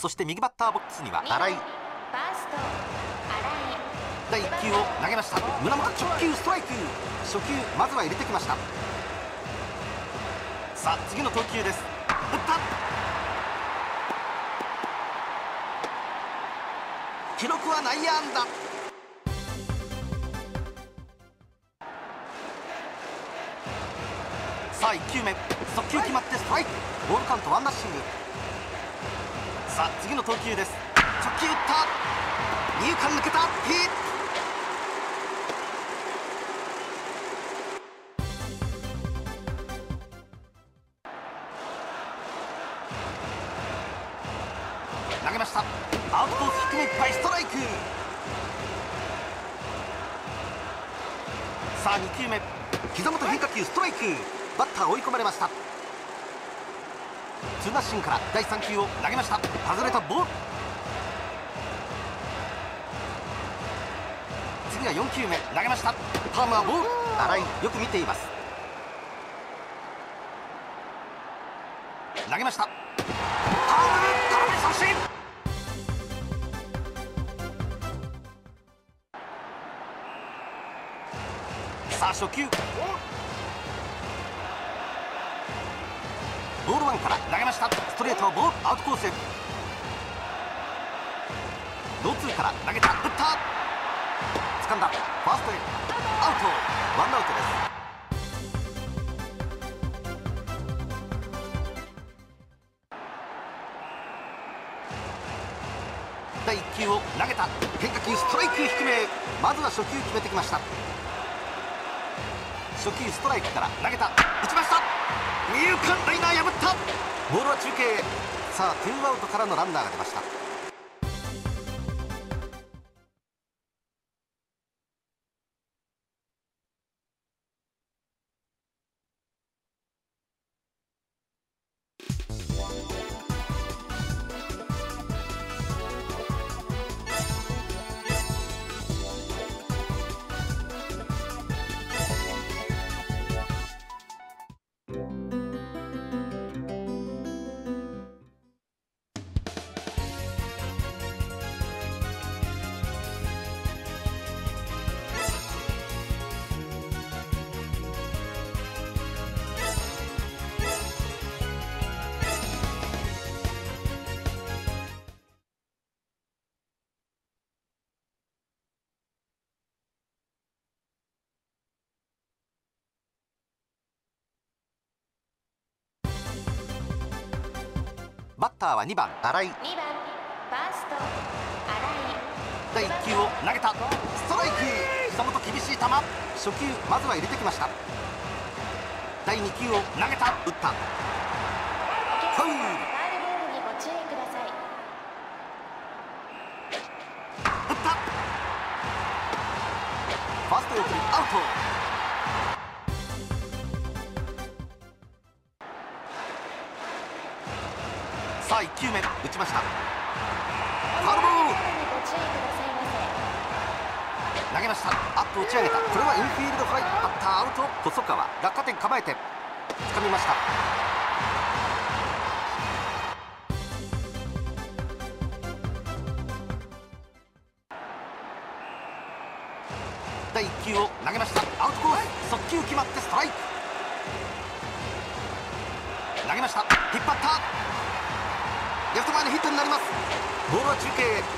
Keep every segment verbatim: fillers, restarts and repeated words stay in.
そして右バッターボックスには新井。だいいっ球を投げました。胸元直球ストライク。初球まずは入れてきました。さあ次の投球です。打った。記録は内野安打。さあいっ球目速球決まってストライク。ボールカウントワンナッシング。さあ次の投球です。直球打った。二遊間抜けた。ヒット。投げました。アウトコース低めいっぱいストライク。さあに球目膝元変化球ストライク。バッター追い込まれました。ツーナッシングからだいさん球を投げました。外れたボール。次はよん球目投げました。パームはボール。新井よく見ています。投げました。パーム空振り三振。さあ初球ボールワンから投げました。ストレートはボールアウトコースへ。ノーツーから投げた。打った。掴んだ。ファーストへアウト。ワンアウトです。だいいっ球を投げた。変化球ストライク低め。まずは初球決めてきました。初球ストライクから投げた。打ちました。二遊間ライナー破った。ボールは中継へ。さあツーアウトからのランナーが出ました。バッターはにばん新井。 にばんファースト新井。 だいいっ球を投げた。ストライク。膝元厳しい球。初球まずは入れてきました。だいに球を投げた。打った。ファウル。 ファウルボールにご注意ください。 打った。ファーストへ送りアウト。さあいっ球目打ちました。ファウルボール。投げました。アップ打ち上げた。これはインフィールドフライ。バッターアウト。細川落下点構えて掴みました。だいいっ球を投げました。アウトコース速球決まってストライク。投げました。引っ張った。レフト前のヒットになります。ボールは中継へ。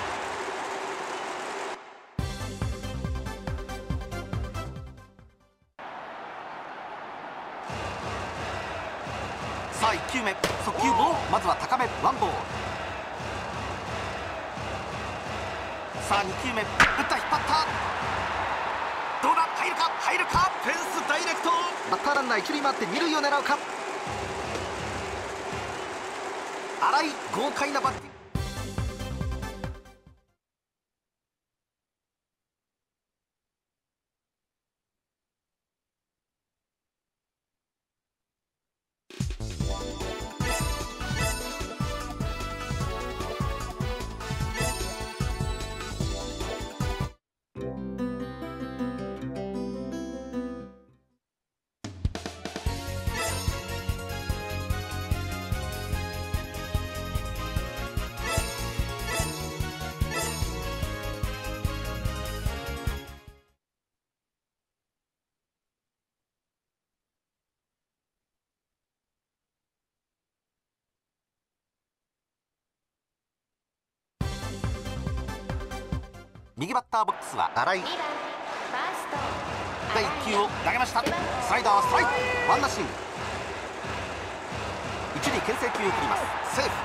さあいっ球目速球ボール。まずは高めワンボール。さあに球目打った。引っ張った。どうだ。入るか入るか。フェンスダイレクト。バッターランナー一塁回って二塁を狙うか。新井豪快なバッティング。 右バッターボックスは新井。 にばんファーストだいいっきゅうを投げました。スライダーはストライク、ワンナッシング。一塁牽制球を送ります。セーフ。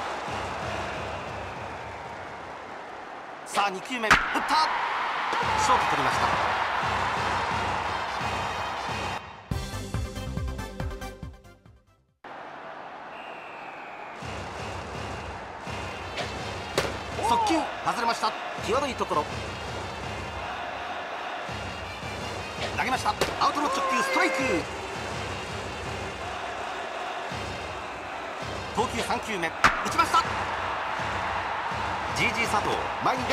さあにきゅうめ打った。ショート取りました。速球外れました。際どいところ投げました。アウトの直球ストライク。投球さんきゅうめ打ちました。 ジージー 佐藤前に出る。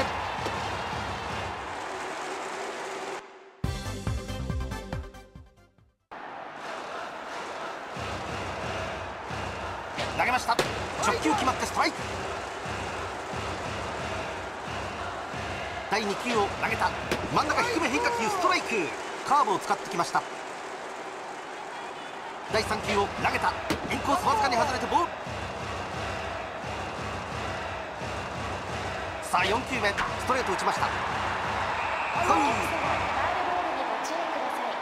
投げました。直球決まってストライク。だいにきゅうを投げた。真ん中低め変化球ストライク。カーブを使ってきました。だいさんきゅうを投げた。インコースわずかに外れてボール。さあよんきゅうめストレート打ちました。ファウル。 ファウルボールにご注意く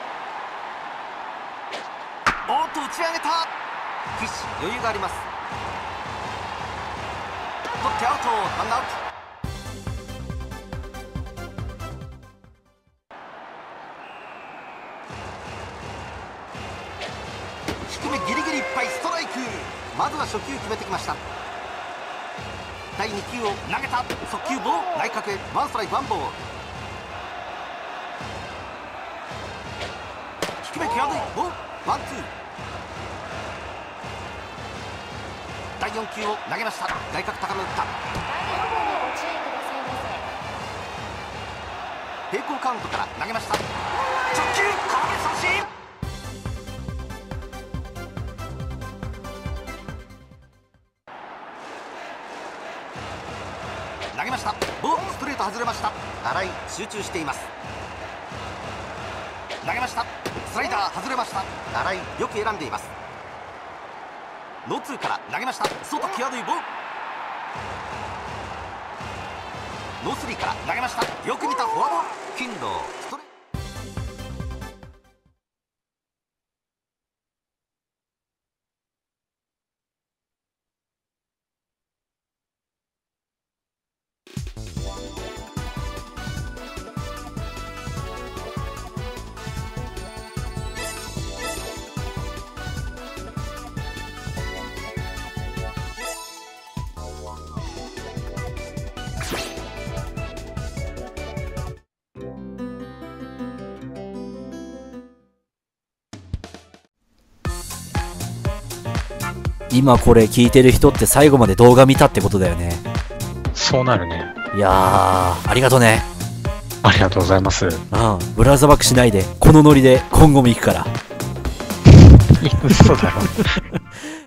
ださい。 おっと打ち上げた。フィッシュ余裕があります。取ってアウト。ワンアウト。低めギリギリいっぱいストライク。まずは初球決めてきました。だいにきゅうを投げた。速球ボール内角へ。ワンストライクワンボール。低め際どいボール。ワンツー。だいよんきゅうを投げました。外角高め打った。 ファウルボールにご注意くださいませ。 平行カウントから投げました。直球空振り三振。投げました。ボールストレート外れました。新井集中しています。投げました。スライダー外れました。新井よく選んでいます。ノーツーから投げました。外際どいボール。ノースリーから投げました。よく見たフォアボール。金堂ストレート。 今これ聞いてる人って最後まで動画見たってことだよね。 そうなるね。 いやー、ありがとね。 ありがとうございます。 うん、ブラザーバックしないで、このノリで今後も行くから。 嘘だろ。